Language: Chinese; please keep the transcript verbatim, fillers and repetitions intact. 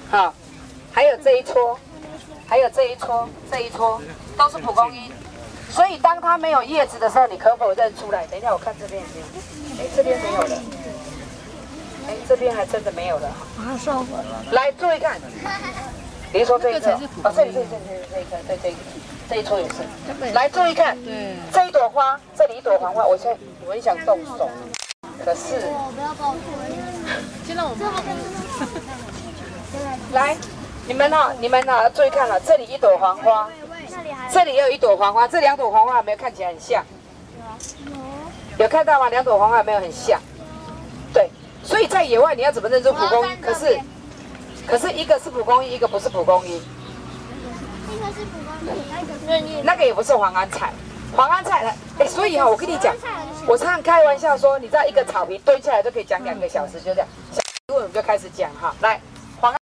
好，还有这一撮，还有这一撮，这一撮都是蒲公英。所以当它没有叶子的时候，你可否认出来？等一下，我看这边有没有？哎，这边没有了。哎，这边还真的没有了。 啊，烧火了。 来，注意看。你说这一个，哦，这里这里这里这一个，对这一个，这一撮也是。来，注意看。对。这一朵花，这里一朵黄花，我现在我很想动手，可是。不要抱我。先让我们。来，你们哈，你们哈，注意看了，这里一朵黄花。这里也有一朵黄花，这两朵黄花有没有看起来很像？有，有看到吗？两朵黄花有没有很像？对，所以在野外你要怎么认出蒲公英？可是，可是一个是蒲公英，一个不是蒲公英。 一个是蒲公英，那个是那个也不是黄安菜，黄安菜呢？哎，所以哈，我跟你讲，我常常开玩笑说，你知道一个草皮堆起来都可以讲两个小时，就这样。下一个我们就开始讲哈，来。